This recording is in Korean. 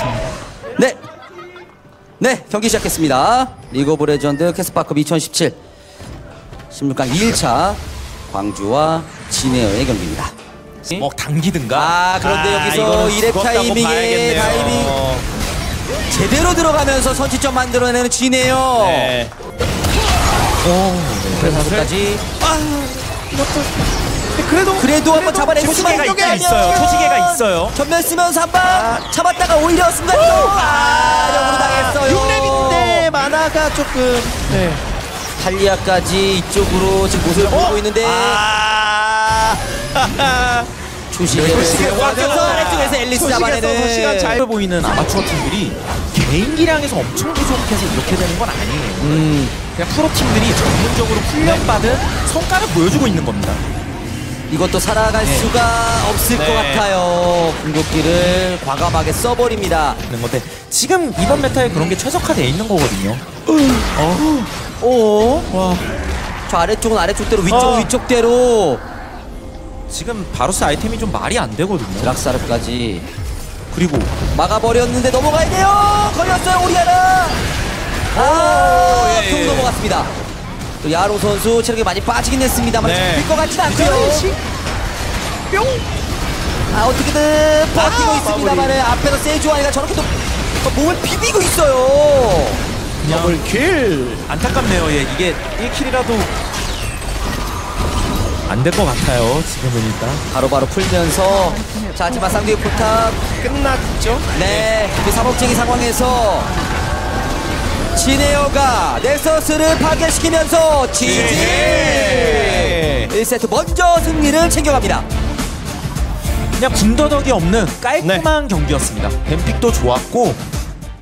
네, 경기 시작했습니다. 리그 오브 레전드 캐스파컵 2017 16강 2일차 광주와 진에어의 경기입니다. 당기든가. 그런데 여기서 1회 타이밍에 제대로 들어가면서 선취점 만들어내는 진에어. 네. 그래서까지 그래도 한번 잡아내고 초시계가 있어요. 초시계가 있어요. 전면 쓰면서 한방 잡았다가 오히려 순간 역으로 당했어요. 6렙인데 만화가 조금 탈리아까지 이쪽으로 지금 모습을 보이고 있는데 초시계를 와서 아래쪽에서 앨리스 잡아내는 시간 잘 보이는 아마추어 팀들이 개인 기량에서 엄청 부족해서 이렇게 되는 건 아니에요. 그냥 프로 팀들이 전문적으로 훈련받은 성과를 보여주고 있는 겁니다. 이것도 살아갈 수가 없을 것 같아요. 궁극기를 과감하게 써버립니다. 그런 건데 지금 이번 메타에 그런 게 최적화되어 있는 거거든요. 저 아래쪽은 아래쪽대로 위쪽은 위쪽대로 지금 바루스 아이템이 좀 말이 안 되거든요. 드락사르까지 그리고 막아버렸는데 넘어가야 돼요. 걸렸어요 오리아나. 통 넘어갔습니다. 또 야로 선수 체력이 많이 빠지긴 했습니다만 잡힐 것 같지는 않고요. 어떻게든 버티고 있습니다만 앞에서 세주아이가 저렇게 또 몸을 비비고 있어요. 더블킬. 안타깝네요. 이게 1킬이라도 안 될 것 같아요. 지금은 일단 바로바로 풀면서 자 하지만 쌍둥이 포탑 끝났죠? 네, 이 사목쟁이 상황에서 진에어가 넥서스를 파괴시키면서 지지 1세트 먼저 승리를 챙겨갑니다. 그냥 군더더기 없는 깔끔한 경기였습니다. 뱀픽도 좋았고